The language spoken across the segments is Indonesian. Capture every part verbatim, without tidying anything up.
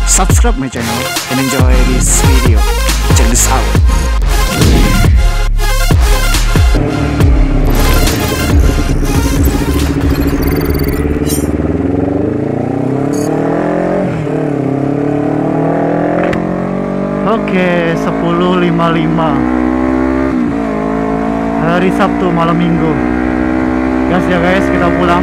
subscribe my channel and enjoy this video. Check this out. Oke, sepuluh lima puluh lima hari Sabtu malam minggu. Gas ya guys, kita pulang.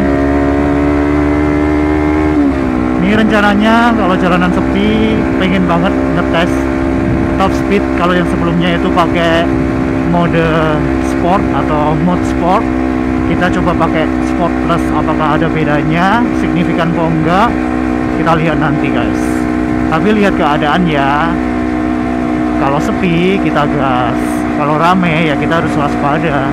Ini rencananya kalau jalanan sepi, pengen banget ngetes top speed. Kalau yang sebelumnya itu pakai mode sport atau mode sport, kita coba pakai sport plus. Apakah ada bedanya, signifikan atau enggak, kita lihat nanti guys. Tapi lihat keadaan ya. Kalau sepi kita gas, kalau rame ya kita harus waspada.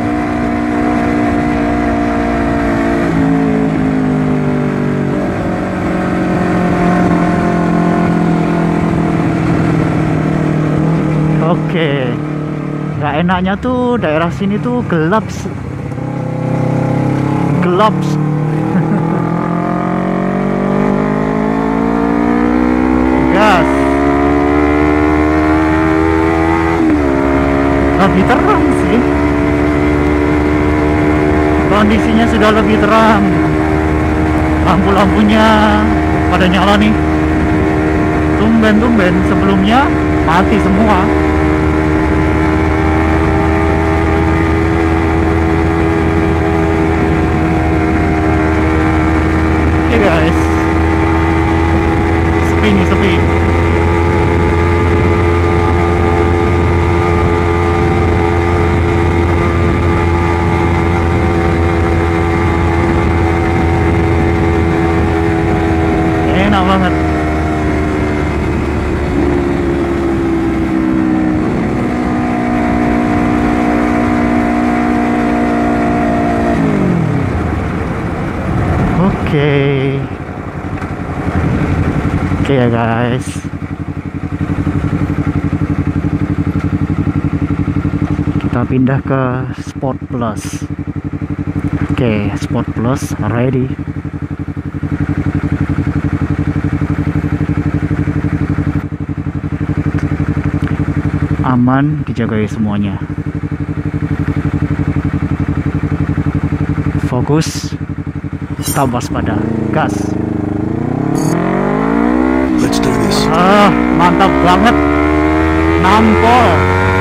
Oke, nggak enaknya tuh daerah sini tuh gelap, gelap. Gas. Lebih terang sih, kondisinya sudah lebih terang, lampu-lampunya pada nyala nih. Tumben-tumben sebelumnya mati semua. Oke guys, sepi nih, sepi. Enak banget. Oke, oke ya guys. Kita pindah ke Sport Plus. Oke, Sport Plus ready. Aman, dijagai semuanya. Fokus, tetap waspada, gas. Let's do this. Ah, mantap banget, nampol.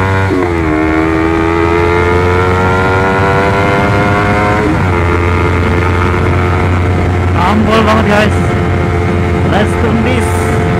Nampol banget guys. Let's do this.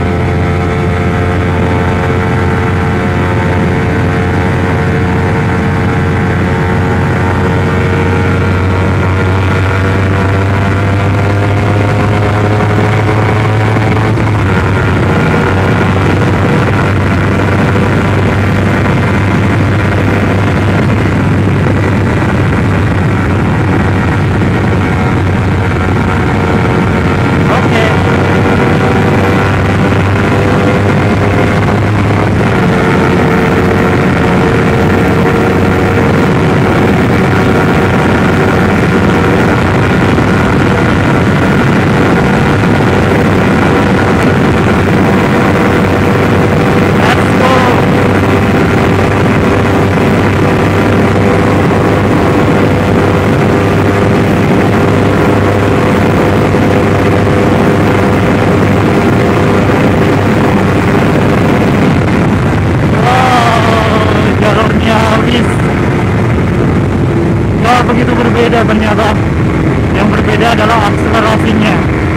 Begitu berbeda ternyata. Yang berbeda adalah akselerasinya.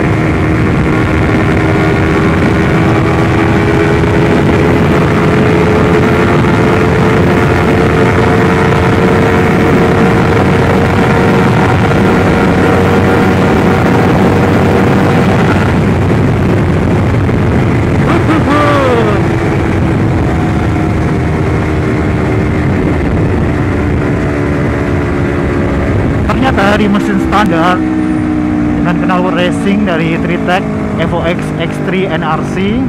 Dari mesin standar dengan knalpot racing dari Tritec Evo X X tiga N R C,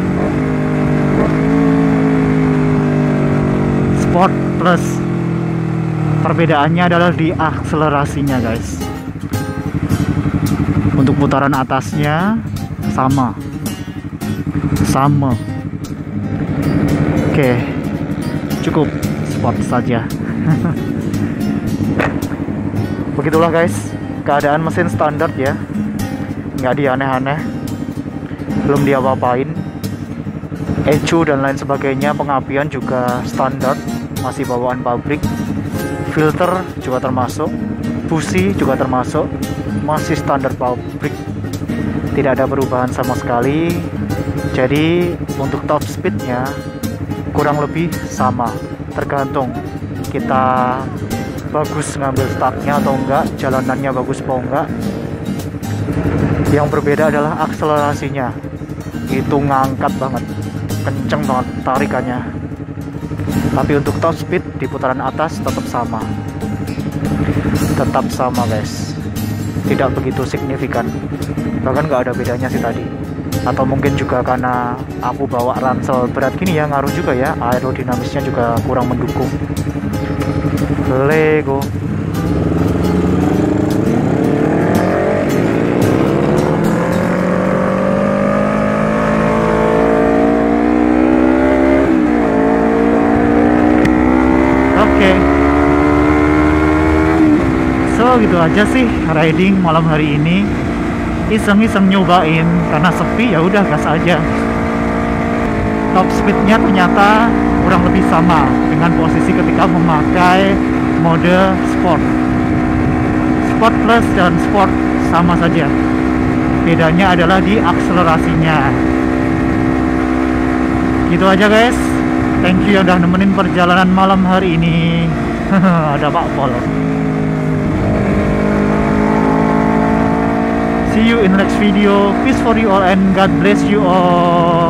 Sport Plus, perbedaannya adalah di akselerasinya guys. Untuk putaran atasnya sama, sama. Oke, cukup sport saja. Begitulah guys, keadaan mesin standar ya, nggak dia aneh-aneh, belum dia apa-apain. Ecu dan lain sebagainya, pengapian juga standar, masih bawaan pabrik. Filter juga termasuk, busi juga termasuk, masih standar pabrik, tidak ada perubahan sama sekali. Jadi untuk top speednya kurang lebih sama, tergantung kita bagus ngambil startnya atau enggak, jalanannya bagus atau enggak. Yang berbeda adalah akselerasinya, itu ngangkat banget, kenceng banget tarikannya. Tapi untuk top speed di putaran atas tetap sama, tetap sama guys, tidak begitu signifikan, bahkan nggak ada bedanya sih tadi. Atau mungkin juga karena aku bawa ransel berat gini ya, ngaruh juga ya, aerodinamisnya juga kurang mendukung. Lego. So gitu aja sih riding malam hari ini, iseng-iseng nyobain karena sepi, ya udah gas aja. Top speednya ternyata kurang lebih sama dengan posisi ketika memakai mode sport. Sport plus dan sport sama saja, bedanya adalah di akselerasinya. Gitu aja guys, thank you yang udah nemenin perjalanan malam hari ini. Ada Pak Pol. See you in the next video. Peace for you all and God bless you all.